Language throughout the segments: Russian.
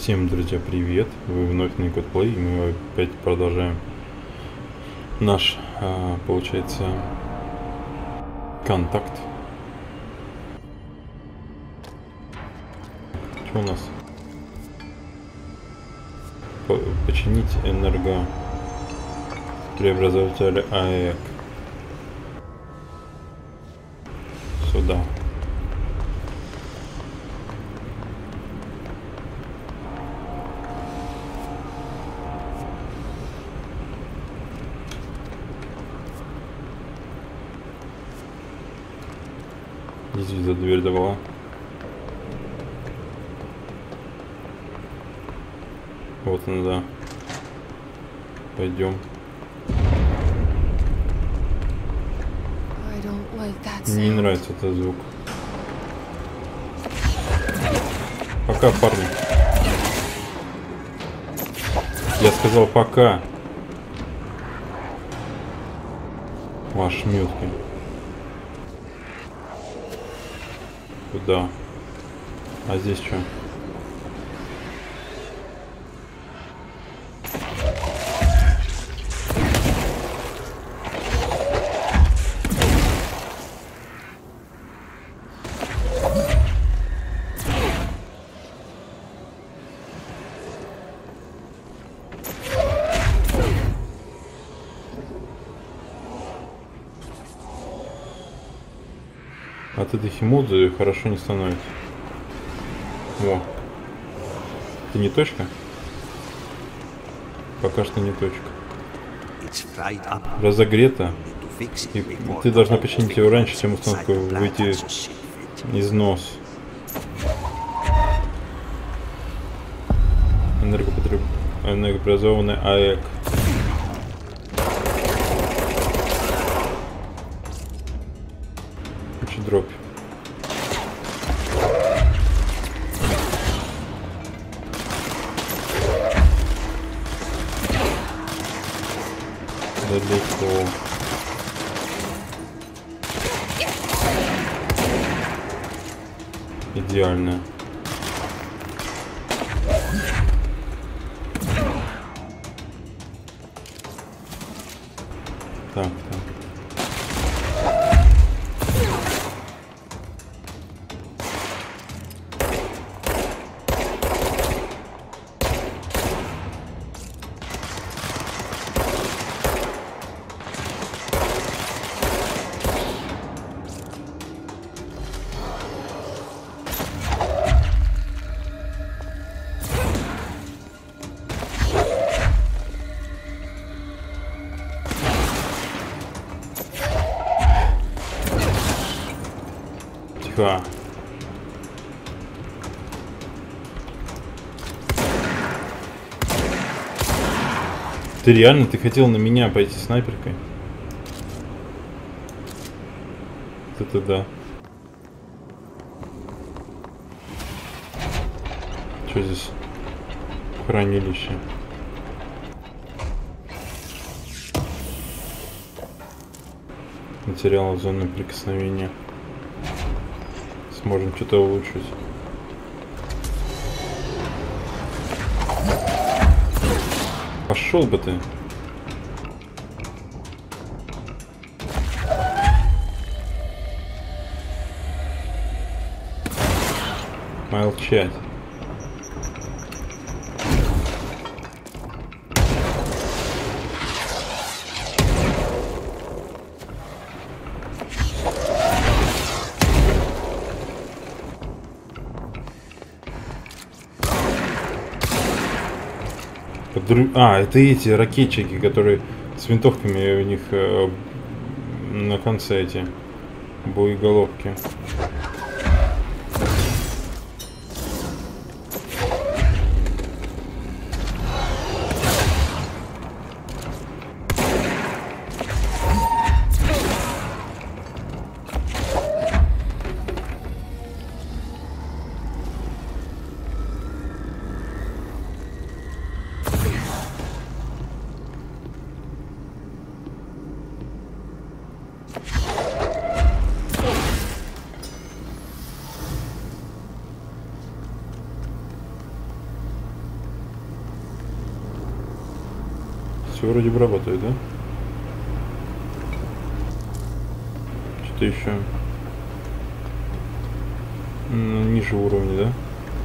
Всем, друзья, привет! Вы вновь на Кодплей, и мы опять продолжаем наш, получается, контакт. Что у нас? Починить энергопреобразователь АЭК. Сюда. Здесь за дверь давала. Вот она, да. Пойдем. Мне не нравится этот звук. Пока, парни. Я сказал пока. Ваши мютки. Куда? А здесь что? От этой химозы хорошо не становится. О. Это не точка? Пока что не точка. Разогрето. И ты должна починить его раньше, чем установка выйти из нос. Энергопреобразованный АЭК. Дробь. Далеко. Идеально. Так, так. Тихо. Ты реально, ты хотел на меня пойти снайперкой? Это да. Что здесь? Хранилище. Материал зоны прикосновения. Сможем что-то улучшить. Пошел бы ты. Молчать. А, это эти ракетчики, которые с винтовками, у них на конце эти боеголовки. все вроде бы работает, да? Что еще? Ниже уровня, да?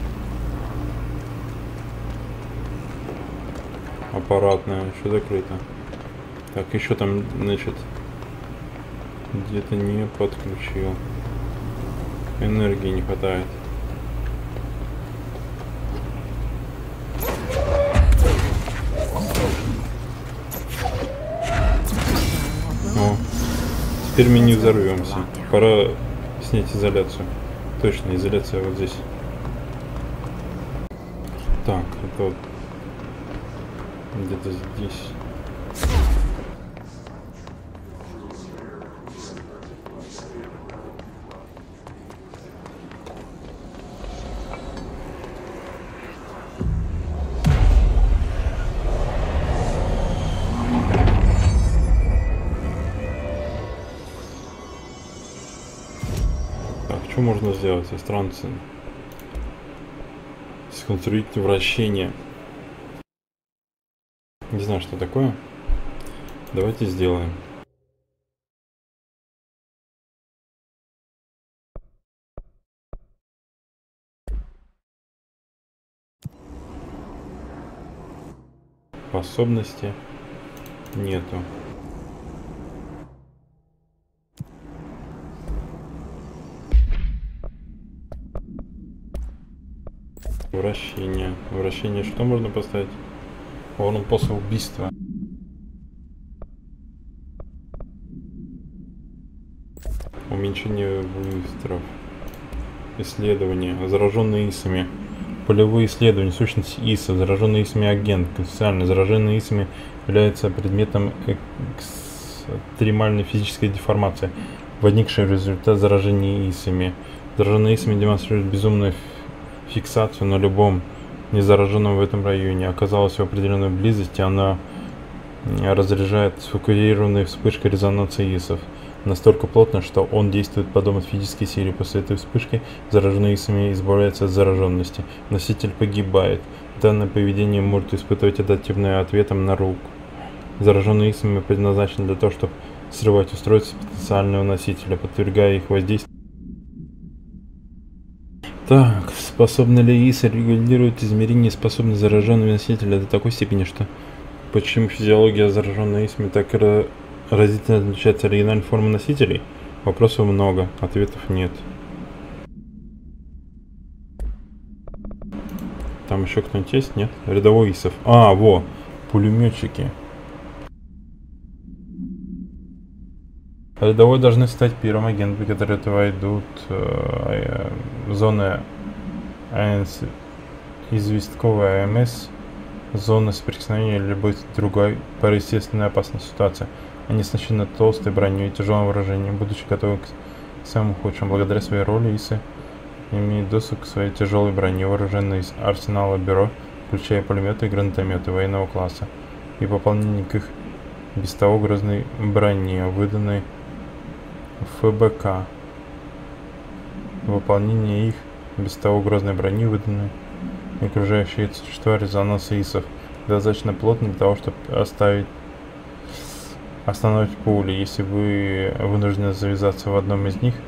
Аппаратная, еще закрыто. Так, еще там, значит, где-то не подключил. Энергии не хватает. О, теперь мы не взорвемся. Пора снять изоляцию. Точно, изоляция вот здесь. Так, это вот где-то здесь. Что можно сделать? Странцы. Сконструировать вращение. Не знаю, что такое. Давайте сделаем. Способности нету. Вращение. Вращение что можно поставить? Он после убийства. Уменьшение выстрелов. Исследования. Зараженные ИСами. Полевые исследования. Сущность ИСов. Зараженный ИСами агент. Конфиденциально. Зараженный ИСами является предметом экстремальной физической деформации, возникшей в результате заражения ИСами. Зараженные ИСами демонстрируют безумную фиксацию на любом незараженном в этом районе. Оказалось, в определенной близости она разряжает сфокусированной вспышкой резонанса ИСов настолько плотно, что он действует подобно физической силе. После этой вспышки зараженные ИСами избавляются от зараженности. Носитель погибает. Данное поведение может испытывать адаптивным ответом на руку. Зараженные ИСами предназначены для того, чтобы срывать устройство потенциального носителя, подвергая их воздействию. Так, способны ли ИСы регулировать измерение способности зараженного носителя до такой степени, что почему физиология зараженной ИСами так разительно отличается от оригинальной формы носителей? Вопросов много, ответов нет. Там еще кто-нибудь есть? Нет? Рядовой ИСов. А, во! Пулеметчики. Рядовой должны стать первым агентом, которые войдут в зоны известковой АМС, зоны соприкосновения или любой другой параестественной опасной ситуации. Они оснащены толстой броней и тяжелым вооружением, будучи готовы к самым худшим. Благодаря своей роли ИСы имеют доступ к своей тяжелой броне, вооруженной из арсенала бюро, включая пулеметы и гранатометы военного класса, и пополнение к их без того грозной броне, выданной ФБК. Выполнение их без того грозной брони, выданной окружающие существа резонанса ИСов, достаточно плотно для того, чтобы остановить пули. Если вы вынуждены завязаться в одном из них,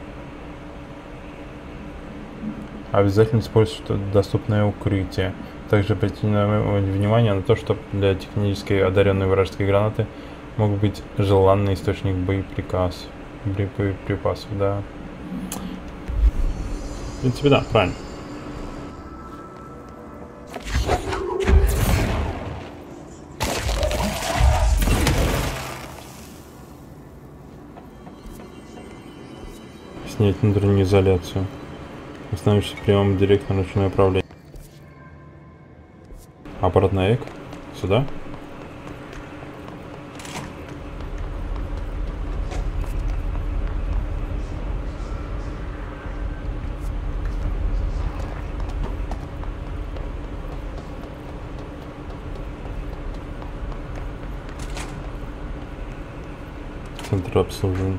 обязательно используйте доступное укрытие. Также обратите внимание на то, что для технически одаренной вражеской гранаты могут быть желанный источник боеприпасов, да. В принципе, да, правильно. Снять внутреннюю изоляцию. Установишься прямым директно ручное управление. Аппаратный эк. Сюда. Центр обслуживания.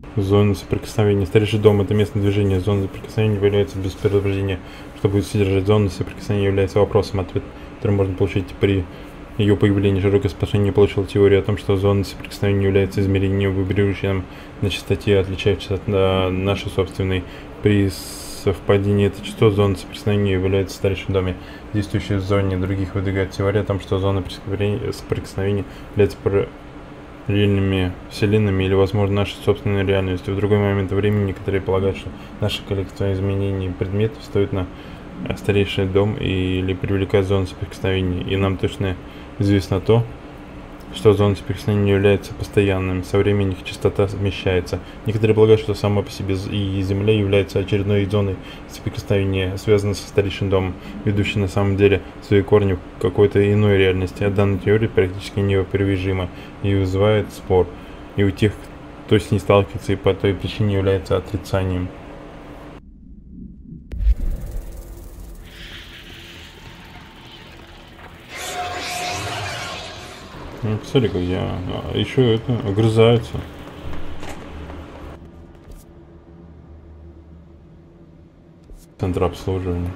Зона соприкосновения. Старейший дом — это место движения. Зона соприкосновения является без предупреждения. Что будет содержать зона соприкосновения, является вопросом, ответ, который можно получить при ее появлении. Широкое распространение получила теория о том, что зона соприкосновения является измерением, вибрирующим на частоте, отличающейся от нашей собственной. При совпадении этой частоты зона соприкосновения является в старейшем доме. Действующие в зоне других выдвигает теория о том, что зона соприкосновения является параллельными вселенными или, возможно, нашей собственной реальностью. В другой момент времени некоторые полагают, что наша коллекция изменений предметов стоит на старейший дом или привлекает зону соприкосновения. И нам точно известно то, что зона соприкосновения является постоянным, со временем их частота смещается. Некоторые полагают, что сама по себе и Земля является очередной зоной соприкосновения, связанной со старейшим домом, ведущей на самом деле свои корни в какой-то иной реальности. А данная теория практически неопровержима и вызывает спор. И у тех, кто с ней сталкивается и по той причине является отрицанием. Ну, посмотри, как я... еще это, огрызаются. Центр обслуживания.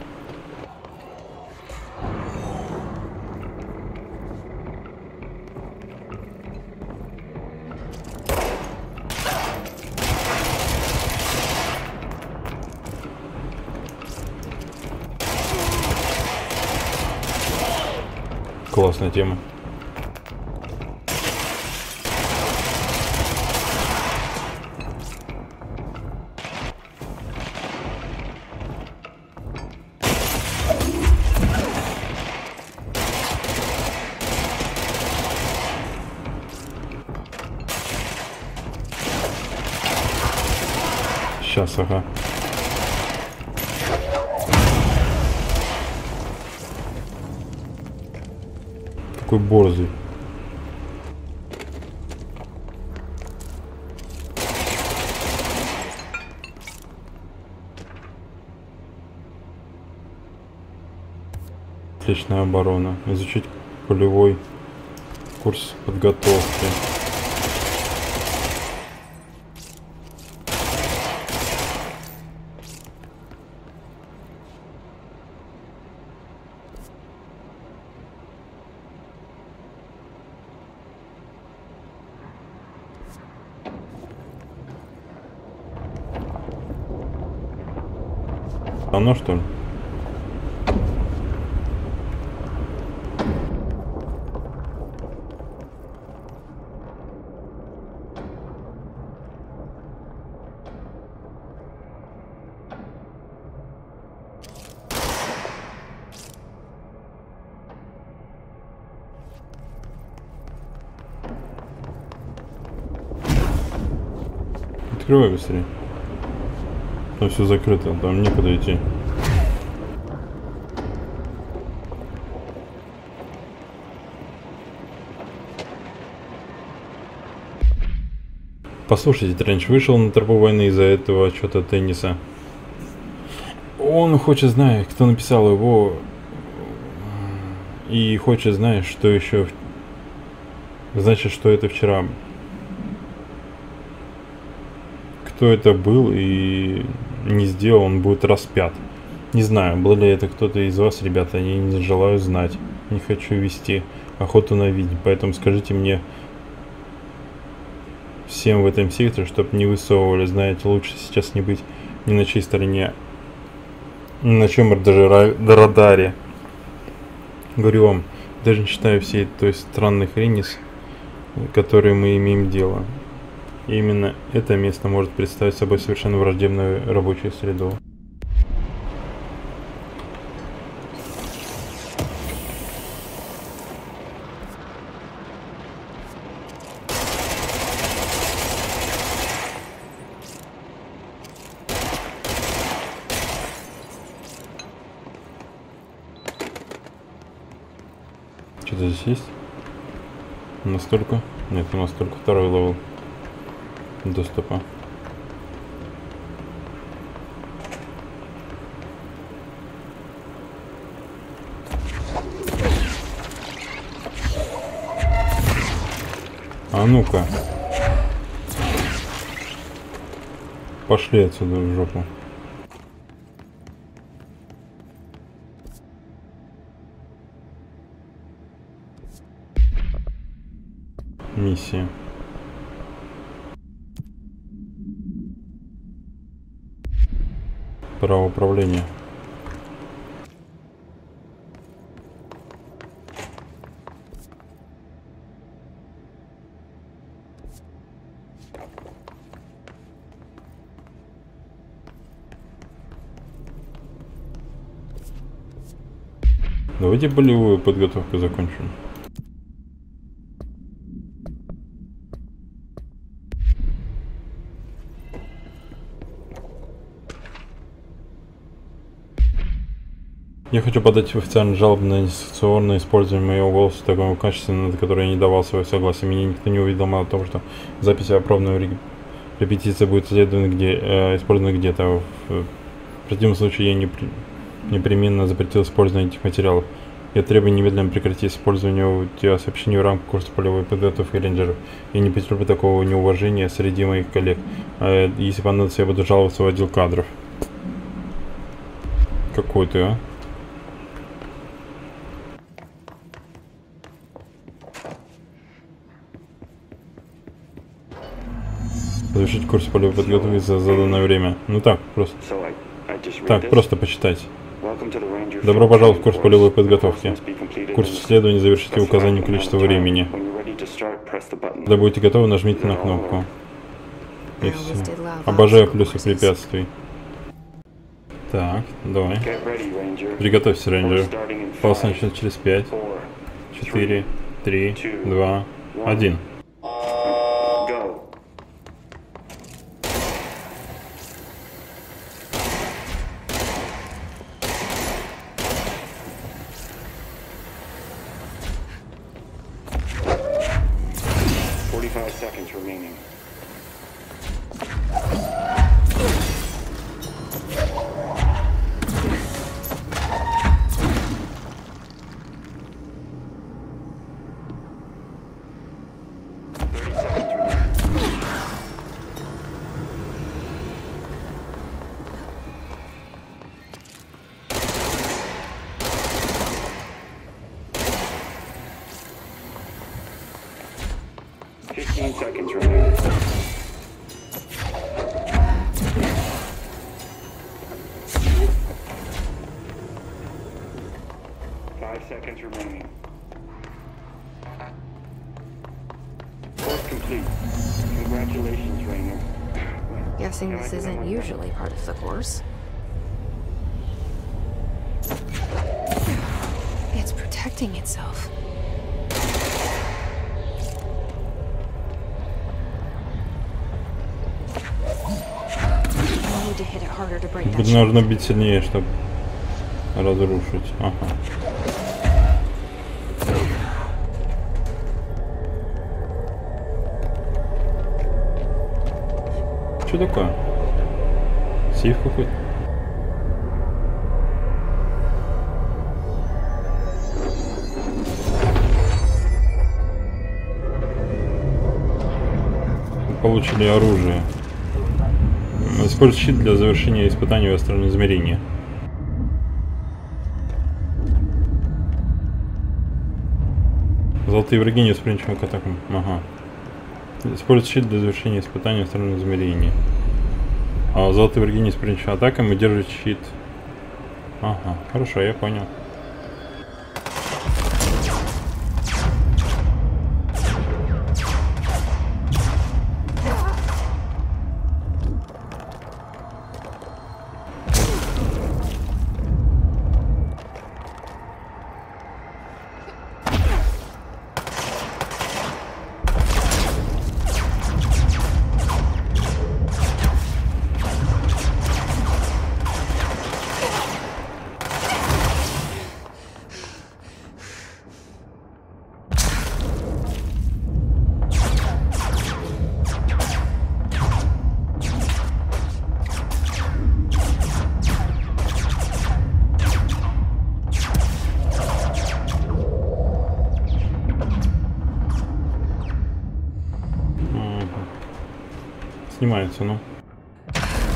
Классная тема. Сейчас, ага. Какой борзый. Отличная оборона. Изучить полевой курс подготовки. Оно что ли? Открывай быстрее. Там все закрыто, там некуда идти. Послушайте, Тренч вышел на тропу войны из-за этого отчета тенниса. Он хочет знать, кто написал его, и хочет знать, что еще. Значит, что это вчера. Кто это был и не сделал, он будет распят. Не знаю, был ли это кто-то из вас, ребята, я не желаю знать. Не хочу вести охоту на ведьм, поэтому скажите мне всем в этом секторе, чтобы не высовывали. Знаете, лучше сейчас не быть ни на чьей стороне, ни на чем даже радаре. Говорю вам, даже не считая всей той странной хрени, с которой мы имеем дело. И именно это место может представить собой совершенно враждебную рабочую среду. Что-то здесь есть? Настолько? Нет, у нас только второй левел доступа. А ну-ка. пошли отсюда в жопу. Миссия. Право управления. Давайте болевую подготовку закончим. Я хочу подать официальную жалобу на несанкционное использование моего голоса в таком качестве, на которое я не давал свое согласие. Меня никто не уведомил о том, что запись опробной репетиции будет использована где-то. В противном случае я непременно запретил использование этих материалов. Я требую немедленно прекратить использование сообщений в рамках курса полевой подготовки рейнджеров. Я не потерплю такого неуважения среди моих коллег. Если понадобится, я буду жаловаться в отдел кадров. Какой ты, а? Завершить курс полевой подготовки за заданное время. Ну так, просто. Так, просто почитать. Добро пожаловать в курс полевой подготовки. Курс исследований завершите указанием количества времени. Когда будете готовы, нажмите на кнопку. И все. Обожаю плюсы препятствий. Так, давай. Приготовься, рейнджер. Пауза начнется через 5, 4, 3, 2, 1. Guessing this isn't usually part of the course. It's protecting itself. I need to hit it harder to break that. Нужно бить сильнее, чтобы разрушить. Ага. Что такое? Сейф какой-то? Получили оружие. Используй щит для завершения испытаний в астральном измерении. Золотые враги не восприимчивы к атакам. Ага. Используй щит для завершения испытаний в астральном измерении. А золотые враги не восприимчивы к атакам и держит щит. Ага, хорошо, я понял. Снимается, ну.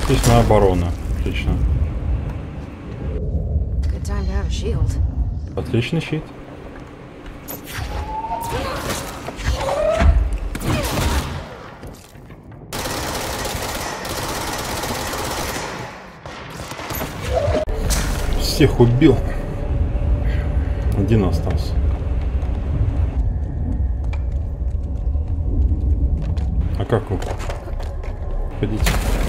Здесь на оборону. Отлично. Good time to have a shield. Отличный щит. Всех убил. Один остался. А как вы? Ходите.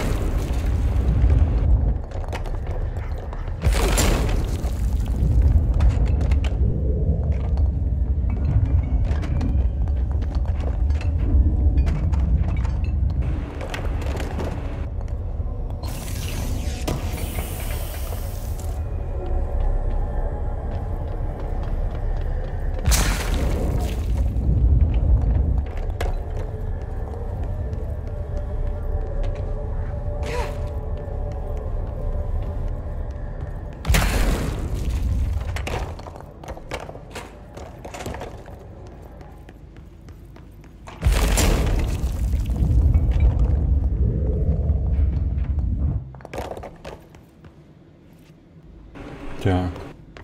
Так.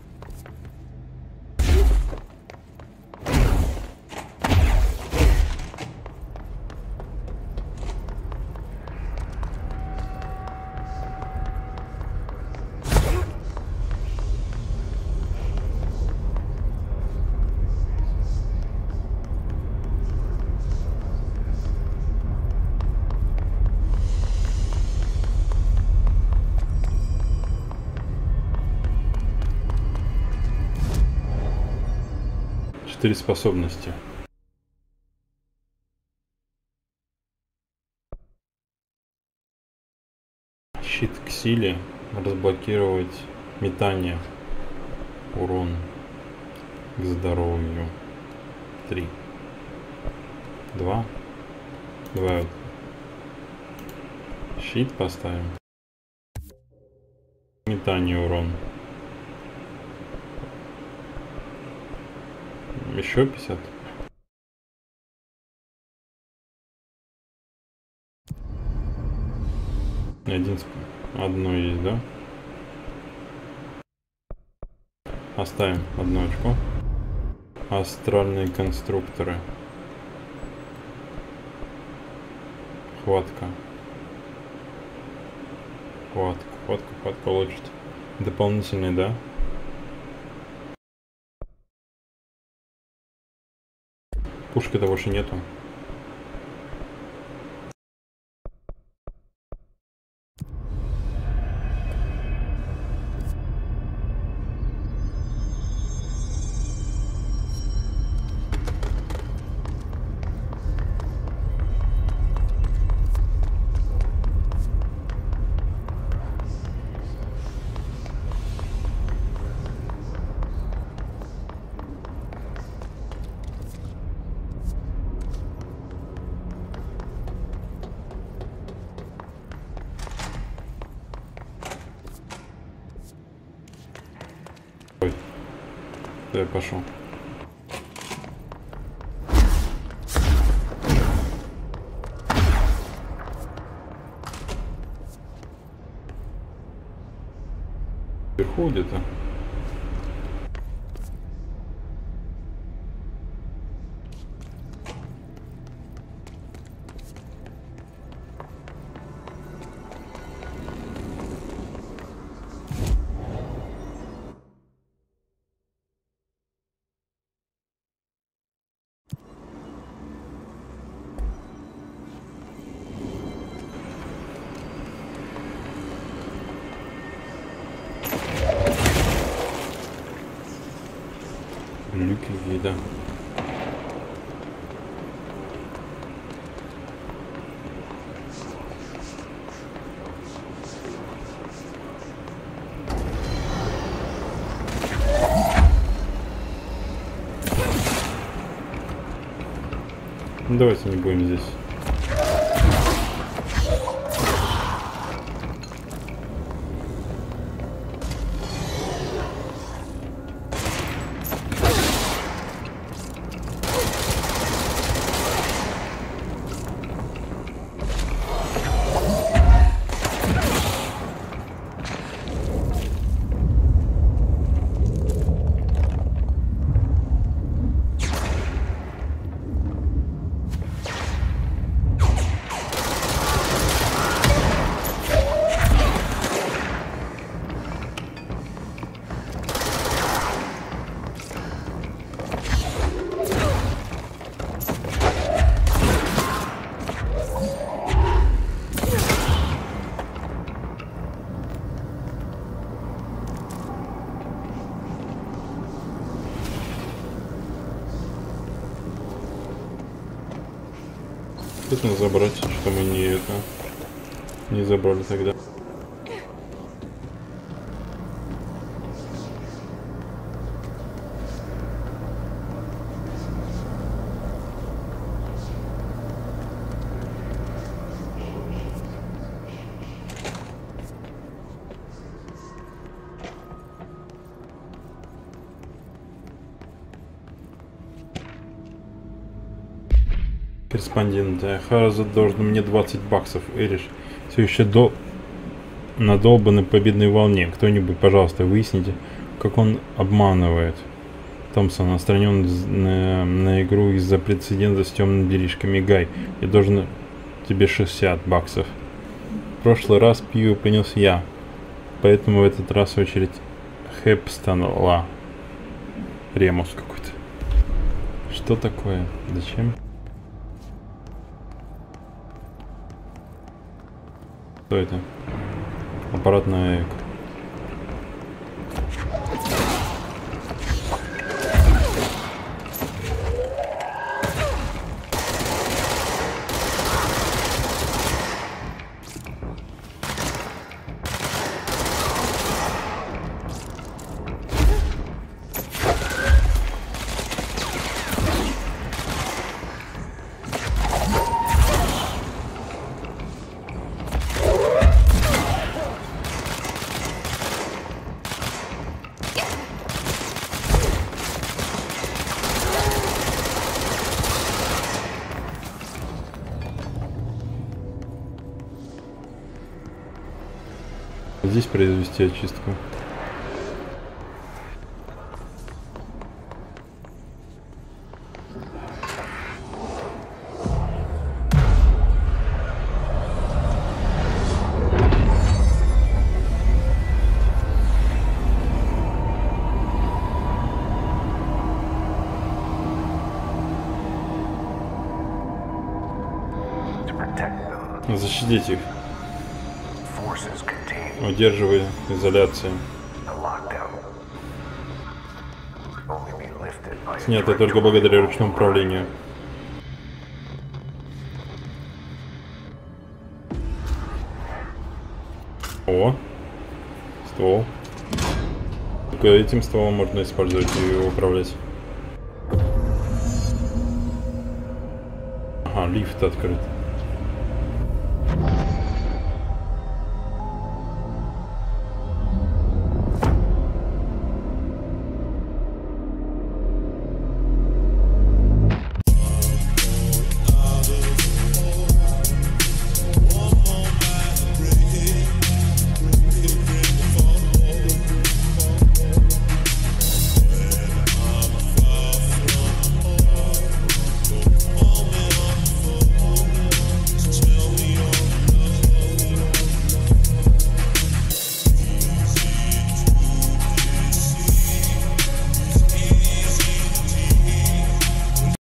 Четыре способности. Щит к силе. Разблокировать метание. Урон к здоровью. 3. 2. Давай. Щит поставим. Метание урон. Еще 50. Одно есть, да? Оставим одно очко. Астральные конструкторы. Хватка. Хватка лучше. Дополнительный, да? Пушки-то больше нету. Ой, я пошел. Вверху где-то. Люки какие-то. Давайте не будем здесь. Нужно забрать, что мы не забрали тогда. Корреспондент. Хараза должен мне 20 баксов. Эриш все еще на долбанной победной волне. Кто-нибудь, пожалуйста, выясните, как он обманывает. Томпсон отстранен на игру из-за прецедента с темными делишками. Гай, я должен тебе 60 баксов. В прошлый раз пиво принес я, поэтому в этот раз очередь Хепстона. Ремус какой-то. Что такое? Зачем? Что это? Аппаратная эко. Здесь произвести очистку. Защитить их. Удерживай изоляцию. Снято только благодаря ручному управлению. О! Ствол. Только этим стволом можно использовать и управлять. Ага, лифт открыт.